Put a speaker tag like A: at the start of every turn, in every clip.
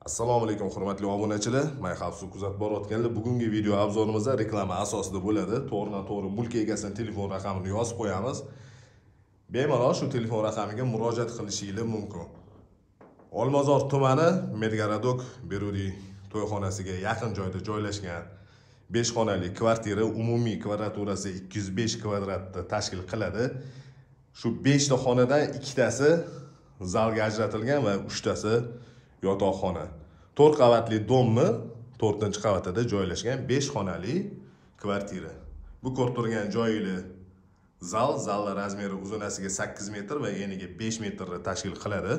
A: Assalomu alaykum hurmatli obunachilar. Men Xavfsiz kuzatib borayotganlar. Bugungi video obzorimizda reklama asosida bo'ladi. To'g'ridan-to'g'ri mulk egasining telefon raqamini yozib qo'yamiz. Bemalol shu telefon raqamiga murojaat qilishingiz mumkin. Olmazor tumani Medgaradok Berudi to'yxonasiga yaqin joyda joylashgan 5 xonali kvartira umumiy kvadraturasi 205 kvadratni tashkil qiladi. Shu 5 ta xonadan ikkitasi zalga ajratilgan va 3 tasi yotoqxona. 4 qavatli dommi 4-qavatida joylashgan 5 xonali kvartira. Bu ko'rib turgan joyli zal razmeri uzunasiga 8 metr va eniga 5 metrni tashkil qiladi.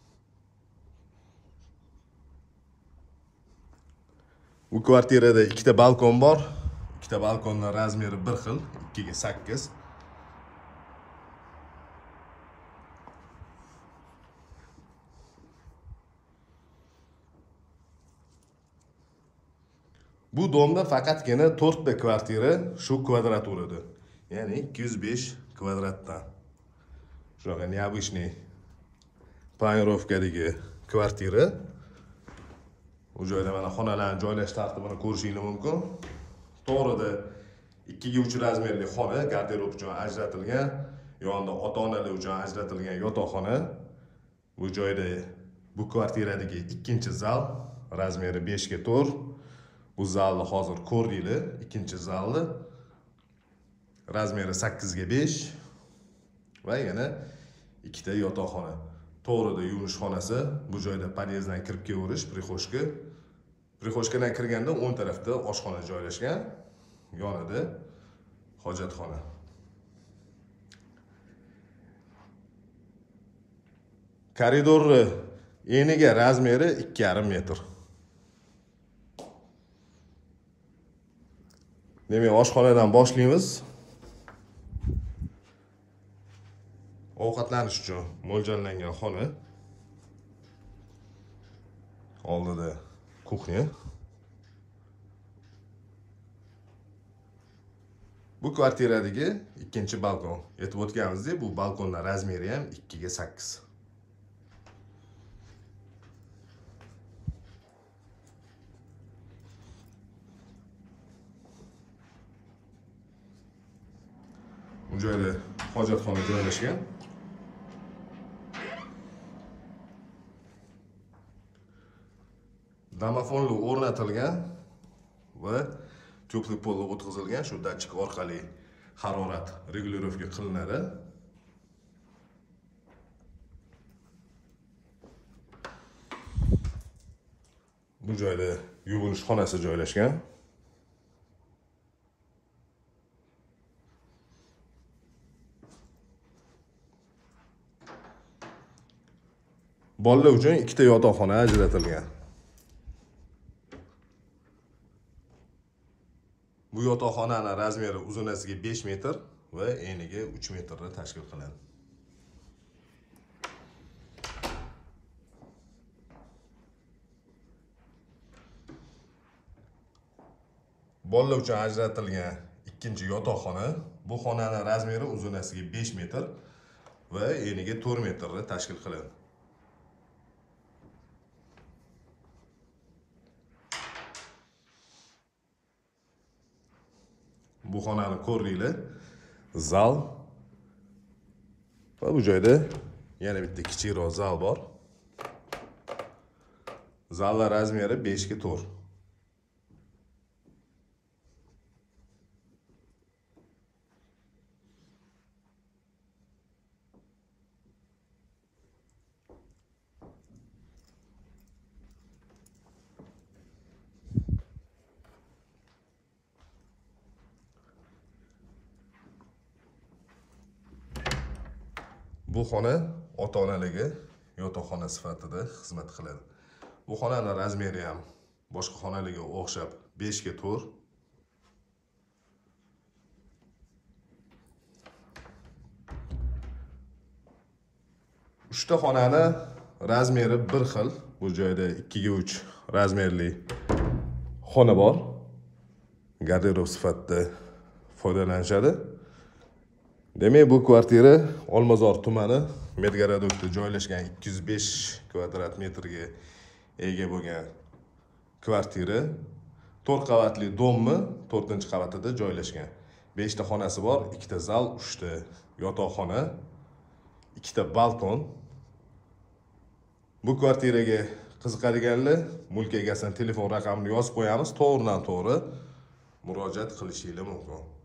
A: Bu kvartirada ikkita balkon bor. Ikkita balkonning razmeri bir xil, 2 ga 8. Bu domda faqatgina 4 ta kvartira shu kvadraturada. Ya'ni 205 kvadratdan. Shunaqa необычный planirovkadagi kvartira. Bu joyda mana xonalarni joylash tartibini ko'rishingiz mumkin. To'g'rida 2 ga 3 razmerli xona, garderob uchun ajratilgan, yonida ota-onalar uchun ajratilgan yotoqxona. Bu joyda bu kvartiradagi ikkinchi zal razmeri 5 ga 4. Bu zalni hozir ko'rdinglar, ikkinchi zalni razmeri 8 ga 5 va yana ikkita yotoqxona. To'g'rida yuvinish xonasi, bu joyda podyezddan kirib kelavish, prixoshka. Prixoshkadan kirganda o'ng tarafda oshxona joylashgan, yonida hojatxona. Koridorni eniga razmeri 2,5 metr. Demak, oshxonadan boshlaymiz. Ovqatlanish uchun mo'ljallangan xona. Oldida kuxnya. Bu kvartiradagi ikkinchi balkon. Aytib o'tganimizdek, bu balkonning razmeri ham 2 ga 8. Bu joyda hojatxona joylashgan. Domofonli o'rnatilgan va teplый pol o'tkazilgan, shu datchik orqali harorat regulirovka qilinadi. Bu joyda yuvinish xonasi joylashgan. Bolalar uchun ikkita yotoqxona ajratilgan. Bu yotoqxonaning razmeri uzunasiga 5 metr va eniga 3 metrni tashkil qiladi. Bolalar uchun ajratilgan ikkinchi yotoqxona. Bu xonaning razmeri uzunasiga 5 metr va eniga 4 metrni tashkil qiladi. Bu xonani ko'rdinglar. Zal. Va bu joyda yana bitta kichikroq zal bor. Zallar razmeri 5 ga 4. Bu xona ota-onalarga yotoqxona sifatida xizmat qiladi. Bu xonaning razmeri ham boshqa xonalarga o'xshab 5 ga 4. Uchta xonani razmeri bir xil. Bu joyda 2 ga 3 razmerli xona bor. Garderob sifatida foydalanishadi. Demak, bu kvartira Olmazor tumani Medgaradokda joylashgan 205 kvadrat metrga ega bo'lgan kvartira 4 qavatli dommi 4-qavatida joylashgan. 5 ta xonasi bor, 2 ta zal, 3 ta yotoqxona, 2 ta balkon. Bu kvartiraga qiziqadiganlar mulk egasining telefon raqamini yozib qo'yamiz, to'g'ridan to'g'ri murojaat qilishingiz mumkin.